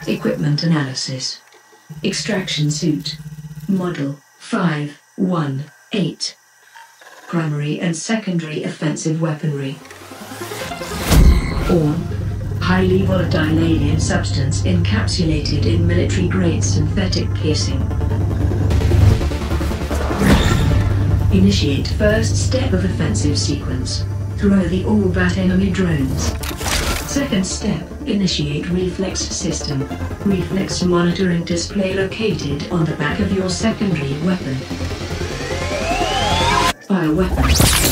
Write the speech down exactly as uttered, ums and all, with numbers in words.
Equipment analysis. Extraction suit. Model five one eight. Primary and secondary offensive weaponry. R O M. Highly volatile alien substance encapsulated in military-grade synthetic casing. Initiate first step of offensive sequence. Throw the orb at enemy drones. Second step, initiate reflex system. Reflex monitoring display located on the back of your secondary weapon. Fire weapon.